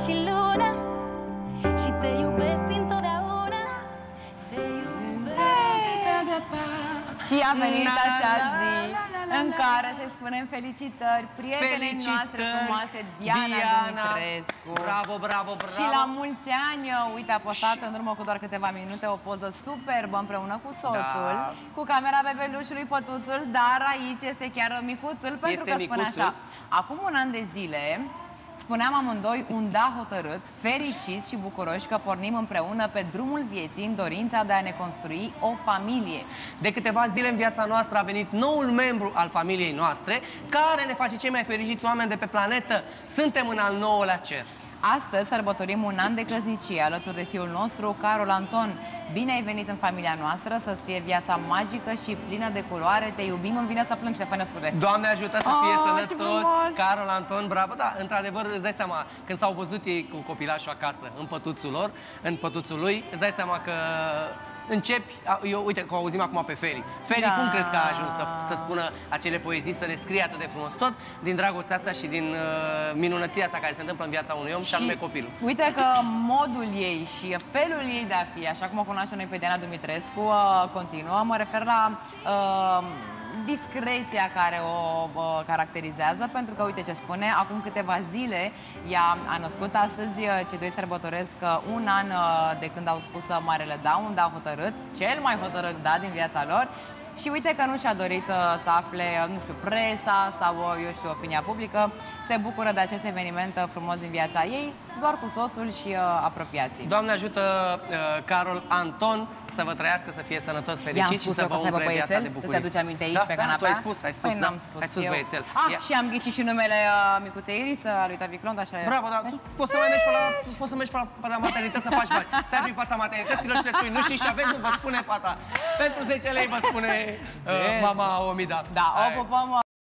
și luna și te iubesc întotdeauna. Te iubesc. Și a venit acea zi în care să-i spunem felicitări prietenei noastre frumoase, Diana Dumitrescu. Bravo, bravo, bravo! Și la mulți ani, uite, a postat în urmă cu doar câteva minute o poză superbă împreună cu soțul, cu camera bebelușului Pătuțul, dar aici este chiar micuțul, pentru că spune așa: acum un an de zile spuneam amândoi un da hotărât, fericiți și bucuroși că pornim împreună pe drumul vieții în dorința de a ne construi o familie. De câteva zile în viața noastră a venit noul membru al familiei noastre, care ne face cei mai fericiți oameni de pe planetă. Suntem în al 9-lea cer. Astăzi sărbătorim un an de căsnicie alături de fiul nostru, Carol Anton. Bine ai venit în familia noastră, să-ți fie viața magică și plină de culoare. Te iubim, îmi vine să plâng, Ștefania Scure. Doamne ajută să fie sănătos, Carol Anton, bravo. Da, într-adevăr, îți dai seama, când s-au văzut ei cu copilașul acasă, în pătuțul lor, în pătuțul lui, îți dai seama că începi, eu, uite, că o auzim acum pe Feli. Feli, cum crezi că a ajuns să spună acele poezii, să le scrie atât de frumos? Tot din dragostea asta și din minunăția asta care se întâmplă în viața unui om și anume copilul. Uite că modul ei și felul ei de a fi, așa cum o cunoaștem noi pe Diana Dumitrescu, continuă. Mă refer la discreția care o caracterizează, pentru că, uite ce spune, acum câteva zile ea a născut. Astăzi cei doi sărbătoresc un an de când au spus marele da, un da hotărât, cel mai hotărât da din viața lor. Și uite că nu și-a dorit să afle, nu știu, presa sau, eu știu, opinia publică. Se bucură de acest eveniment frumos din viața ei, doar cu soțul și apropiații. Doamne ajută, Carol Anton, să vă trăiască, să fie sănătos, fericit și să vă umple viața de bucurie. Te aduce aminte aici, pe canapea? Tu ai spus, Păi n-am spus. Ai spus băiețel. Și am ghicit și numele micuței Iris, a lui Tavi Clond, așa e. Bravo, dar tu poți să mai mergi pe la maternități să faci bani. Să ai prin fața maternităților și le spui, nu știi și aveți, nu vă spune fata. Pentru 10 lei vă spune mama Omida. Da, o pupăm.